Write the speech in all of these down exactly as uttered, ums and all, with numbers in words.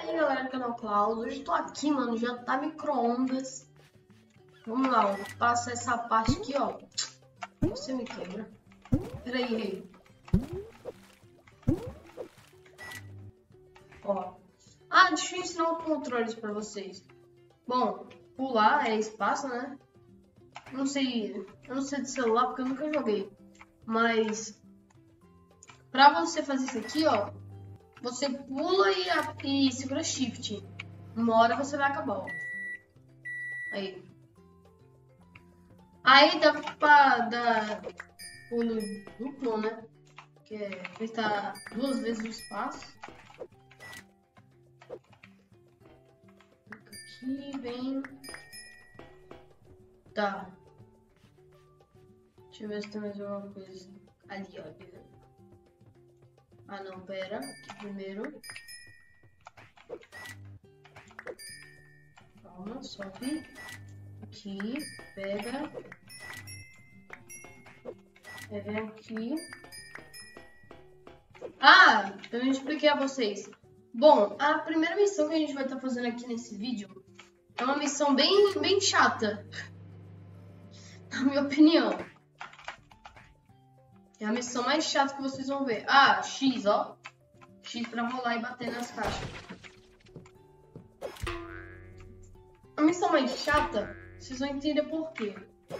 aí galera do canal Klaus, hoje eu tô aqui, mano, já tá micro-ondas. Vamos lá, ó, passa essa parte aqui, ó. Você me quebra. Peraí, rei. Ó. Ah, deixa eu ensinar os controles pra vocês. Bom, pular é espaço, né? Não sei, eu não sei de celular porque eu nunca joguei. Mas pra você fazer isso aqui, ó, você pula e, e segura shift. Uma hora você vai acabar, ó. Aí. Aí dá pra dar pulo duplo, né? Que é apertar duas vezes o espaço. Aqui, vem. Tá. Deixa eu ver se tem mais alguma coisa. Ali, ó. Ah, não, pera. Aqui primeiro. Calma, sobe. Aqui, pega. Pega aqui. Ah, eu não expliquei a vocês. Bom, a primeira missão que a gente vai estar fazendo aqui nesse vídeo é uma missão bem, bem chata. Na minha opinião. É a missão mais chata que vocês vão ver. Ah, X, ó. X pra rolar e bater nas caixas. A missão mais chata, vocês vão entender por quê.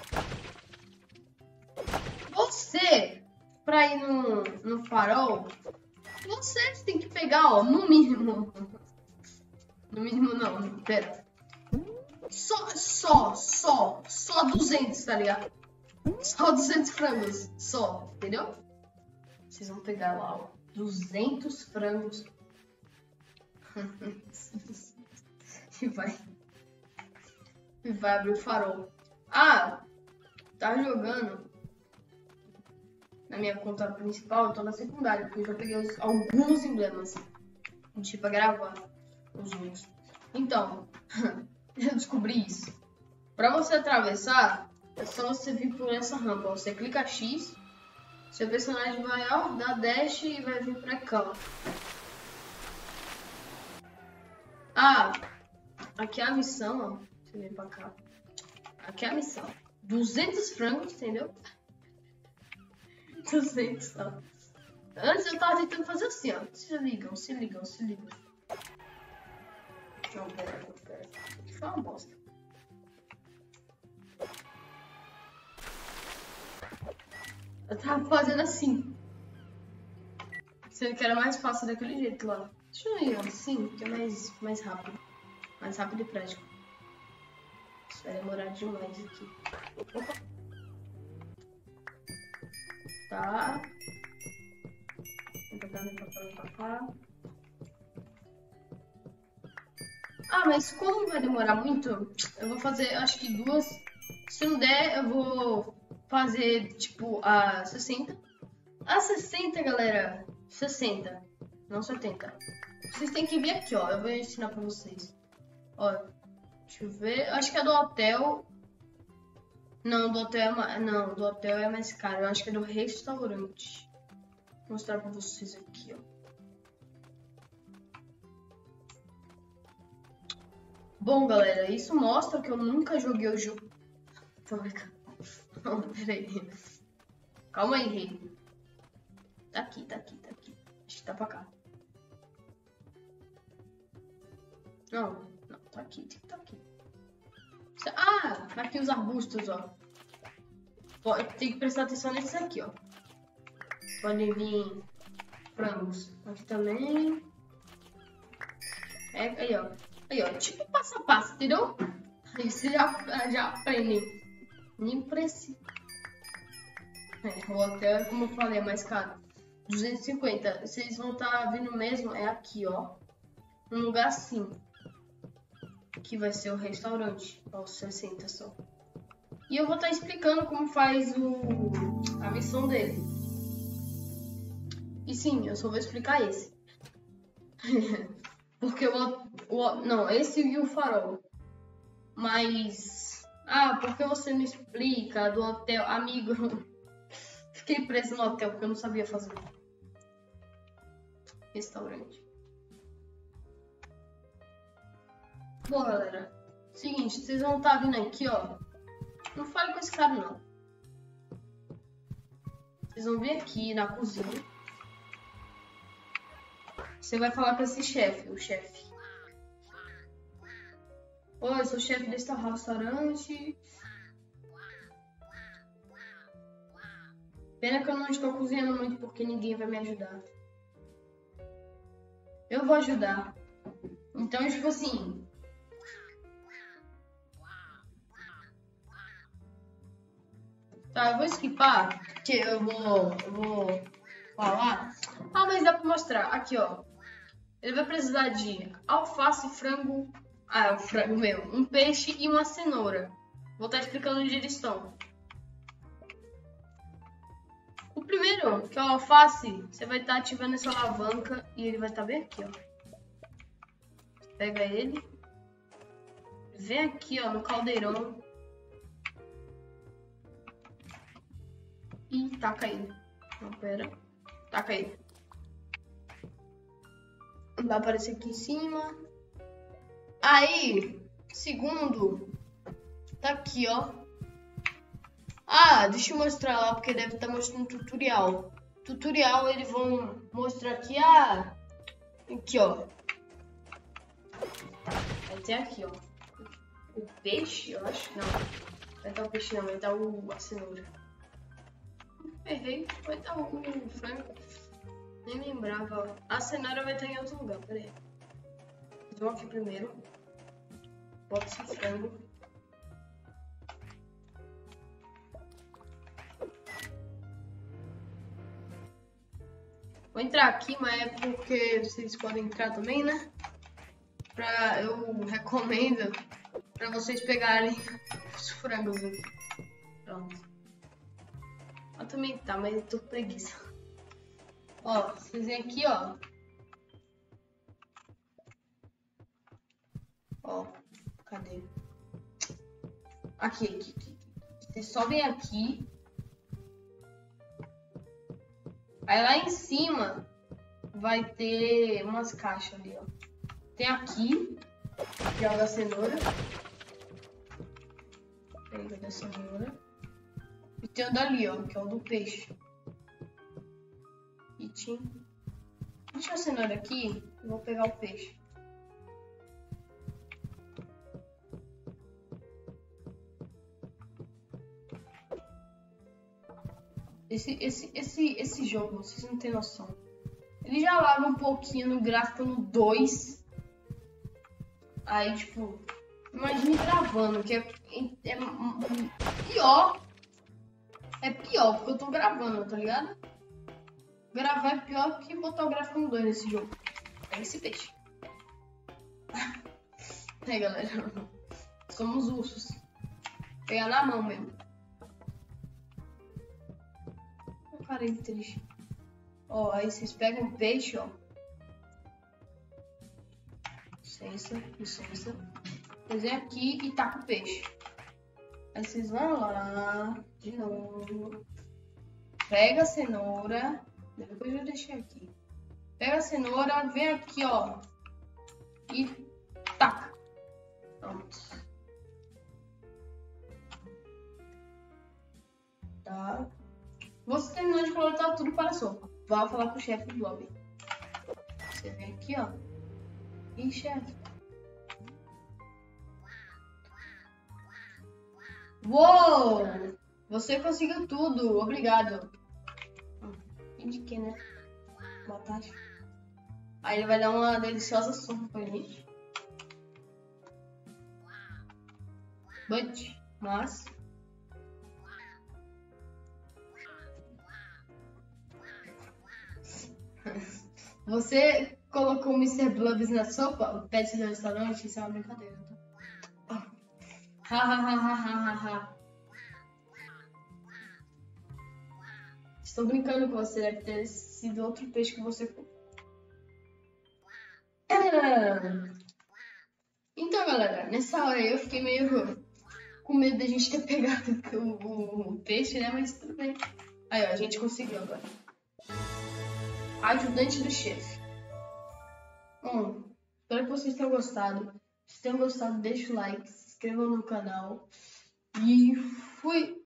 Você, pra ir no, no farol, você tem que pegar, ó, no mínimo. No mínimo não, pera. Só, só, só, só duzentos, tá ligado? Só duzentos frangos, só, entendeu? Vocês vão pegar lá, ó, duzentos frangos. E vai... E vai abrir o farol. Ah, tá jogando na minha conta principal, eu tô na secundária, porque eu já peguei os, alguns emblemas. Tipo, pra gravar os outros. Então, eu descobri isso. Pra você atravessar, é só você vir por essa rampa. Você clica X, seu personagem vai, ó, dar dash e vai vir pra cá. Ah, aqui é a missão, ó. Você vem pra cá. Aqui é a missão. duzentos frangos, entendeu? duzentos, ó. Antes eu tava tentando fazer assim, ó. Se ligam, se ligam, se ligam. Não, pera, pera. Isso foi uma bosta. Eu tava fazendo assim. Sendo que era mais fácil daquele jeito lá. Deixa eu ir assim, que é mais, mais rápido. Mais rápido e prático. Isso vai demorar demais aqui. Opa. Tá. Vem pra cá, vem pra cá, vem pra cá. Ah, mas como vai demorar muito, eu vou fazer, acho que duas. Se não der, eu vou fazer, tipo, a sessenta. A sessenta, galera. sessenta, não setenta. Vocês têm que vir aqui, ó. Eu vou ensinar pra vocês. Ó, deixa eu ver. Acho que é do hotel. Não, do hotel é mais... Não, do hotel é mais caro. Eu acho que é do restaurante. Vou mostrar pra vocês aqui, ó. Bom, galera, isso mostra que eu nunca joguei o jogo. Tô brincando. Não, peraí. Calma aí, rei. Tá aqui, tá aqui, tá aqui. Acho que tá pra cá. Não, não, tá aqui, tá aqui. Ah, tá aqui os arbustos, ó. Tem que prestar atenção nesses aqui, ó. Podem vir frangos. Aqui também. É, aí, ó. Aí, ó. Tipo passo a passo, entendeu? Aí você já, já aprende. Nem precisa. É, o hotel, como eu falei, é mais caro. duzentos e cinquenta. Vocês vão estar tá vindo mesmo. É aqui, ó. Um lugar assim. Que vai ser o restaurante. Ó, sessenta só. E eu vou estar tá explicando como faz o, a missão dele. E sim, eu só vou explicar esse. Porque o, o... Não, esse e o farol. Mas... Ah, porque você não explica do hotel? Amigo, fiquei preso no hotel porque eu não sabia fazer. Restaurante. Bom, galera, seguinte, vocês vão estar vindo aqui, ó. Não fale com esse cara, não. Vocês vão vir aqui na cozinha. Você vai falar com esse chefe, o chefe. Oi, eu sou o chefe desse restaurante. Pena que eu não estou cozinhando muito porque ninguém vai me ajudar. Eu vou ajudar. Então, tipo assim... Tá, eu vou skipar, que eu vou, eu vou falar. Ah, mas dá pra mostrar. Aqui, ó. Ele vai precisar de alface, frango... Ah, o frango mesmo. Um peixe e uma cenoura. Vou estar explicando onde eles estão. O primeiro, que é o alface, você vai estar ativando essa alavanca e ele vai estar bem aqui, ó. Pega ele. Vem aqui, ó, no caldeirão. E taca ele. Não, pera. Taca ele. Vai aparecer aqui em cima. Aí, segundo, tá aqui, ó. Ah, deixa eu mostrar lá, porque deve estar mostrando tutorial. Tutorial, eles vão mostrar aqui, ah, aqui, ó. Vai ter aqui, ó. O peixe, eu acho. Não, vai estar o peixe não, vai estar o, a cenoura. Errei, vai estar o, o frango. Nem lembrava, ó. A cenoura vai estar em outro lugar, peraí. Vou aqui primeiro. Bota esse frango. Vou entrar aqui, mas é porque vocês podem entrar também, né? Pra, eu recomendo pra vocês pegarem os frangos aqui. Pronto. Eu também tá, mas eu tô com preguiça. Ó, vocês vêm aqui, ó. Ó, cadê? Aqui, aqui, aqui. Vocês sobem aqui. Aí lá em cima vai ter umas caixas ali, ó. Tem aqui, que é o da cenoura. Pega da cenoura. E tem o dali, ó, que é o do peixe. E tinha... Deixa a cenoura aqui, eu vou pegar o peixe. Esse, esse, esse, esse jogo, vocês não tem noção. Ele já larga um pouquinho no gráfico no dois. Aí, tipo, imagine gravando, que é, é, é pior. É pior, porque eu tô gravando, tá ligado? Gravar é pior que botar o gráfico no dois nesse jogo. Pega esse peixe. É, galera. Somos ursos. Pegar na mão mesmo. Parei triste. Ó, aí vocês pegam o peixe, ó. Licença, licença. Vocês vêm aqui e tacam o peixe. Aí vocês vão lá, de novo. Pega a cenoura. Depois eu deixei aqui. Pega a cenoura, vem aqui, ó. E taca. Pronto. Tá. Você terminou de coletar tudo para a sopa. Vá falar com o chefe do lobby. Você vem aqui, ó. Ih, chefe. Uou! Você conseguiu tudo. Obrigado. Indiquei, né? Boa tarde. Aí ele vai dar uma deliciosa sopa pra gente. But, mas... Você colocou o mister Blubs na sopa? O pet do restaurante? Isso é uma brincadeira, tá? Hahaha. Estou brincando com você, deve ter sido outro peixe que você comeu. Então, galera, nessa hora eu fiquei meio com medo da gente ter pegado o, o, o peixe, né? Mas tudo bem. Aí, ó, a gente conseguiu agora. Ajudante do chefe. Bom, espero que vocês tenham gostado. Se tenham gostado, deixa o like, se inscrevam no canal. E fui!